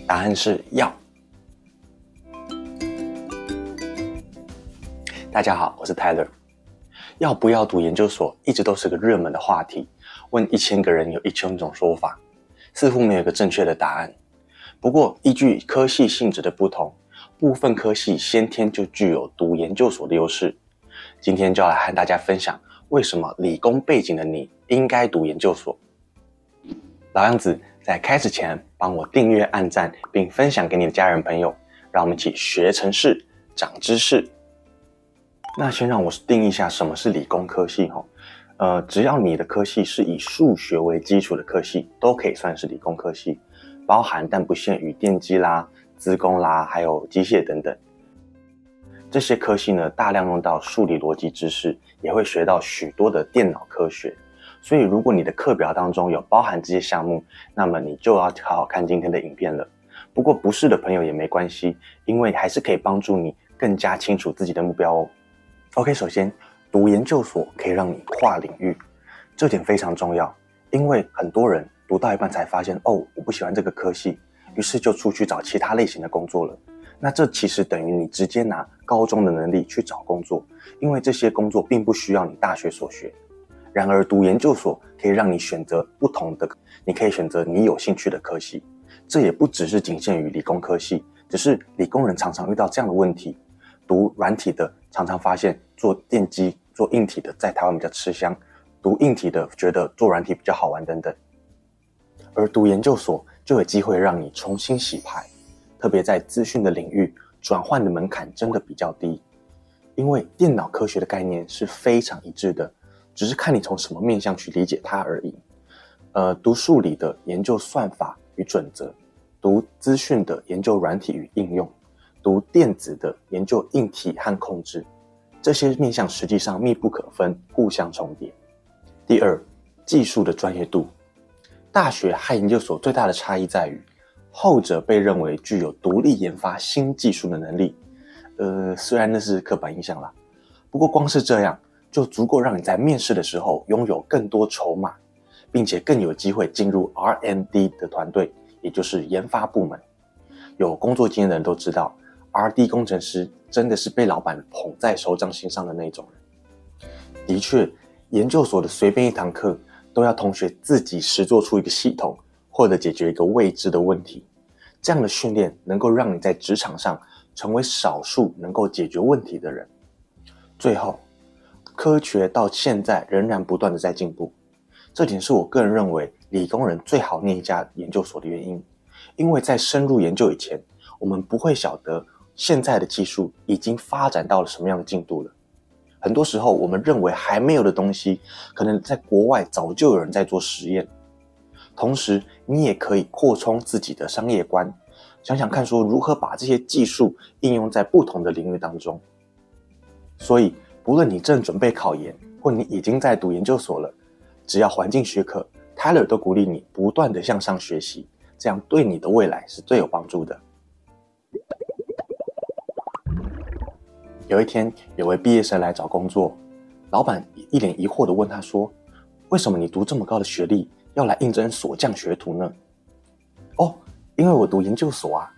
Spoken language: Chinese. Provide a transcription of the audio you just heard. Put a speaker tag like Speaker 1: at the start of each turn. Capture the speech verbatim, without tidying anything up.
Speaker 1: 答案是要。大家好，我是 Tyler。要不要读研究所一直都是个热门的话题，问一千个人有一千种说法，似乎没有一个正确的答案。不过依据科系性质的不同，部分科系先天就具有读研究所的优势。今天就要来和大家分享为什么理工背景的你应该读研究所。老样子，在开始前帮我订阅、按赞并分享给你的家人朋友，让我们一起学程式、长知识。那先让我定义一下什么是理工科系齁。呃，只要你的科系是以数学为基础的科系，都可以算是理工科系，包含但不限于电机啦、资工啦，还有机械等等。这些科系呢，大量用到数理逻辑知识，也会学到许多的电脑科学。所以如果你的课表当中有包含这些项目，那么你就要好好看今天的影片了。不过不是的朋友也没关系，因为还是可以帮助你更加清楚自己的目标哦。OK， 首先读研究所可以让你跨领域，这点非常重要，因为很多人读到一半才发现，哦，我不喜欢这个科系，于是就出去找其他类型的工作了。那这其实等于你直接拿高中的能力去找工作，因为这些工作并不需要你大学所学。然而读研究所可以让你选择不同的，你可以选择你有兴趣的科系。这也不只是仅限于理工科系，只是理工人常常遇到这样的问题。读软体的常常发现做电机、做硬体的在台湾比较吃香，读硬体的觉得做软体比较好玩等等。而读研究所就有机会让你重新洗牌，特别在资讯的领域，转换的门槛真的比较低，因为电脑科学的概念是非常一致的，只是看你从什么面向去理解它而已。呃，读数理的研究算法与准则，读资讯的研究软体与应用，读电子的研究硬体和控制，这些面向实际上密不可分，互相重叠。第二，技术的专业度。大学和研究所最大的差异在于，后者被认为具有独立研发新技术的能力。呃，虽然那是刻板印象啦，不过光是这样就足够让你在面试的时候拥有更多筹码，并且更有机会进入 R and D 的团队，也就是研发部门。有工作经验的人都知道， R and D 工程师真的是被老板捧在手掌心上的那种人。的确，研究所的随便一堂课都要同学自己实作出一个系统，或者解决一个未知的问题。这样的训练能够让你在职场上成为少数能够解决问题的人。最后，科学到现在仍然不断的在进步，这点是我个人认为理工人最好念一家研究所的原因。因为在深入研究以前，我们不会晓得现在的技术已经发展到了什么样的进度了。很多时候我们认为还没有的东西，可能在国外早就有人在做实验。同时你也可以扩充自己的商业观，想想看说如何把这些技术应用在不同的领域当中。所以不论你正准备考研，或你已经在读研究所了，只要环境许可， Tyler 都鼓励你不断的向上学习，这样对你的未来是最有帮助的。有一天，有位毕业生来找工作，老板一脸疑惑地问他说，为什么你读这么高的学历要来应征锁匠学徒呢？哦，因为我读研究所啊。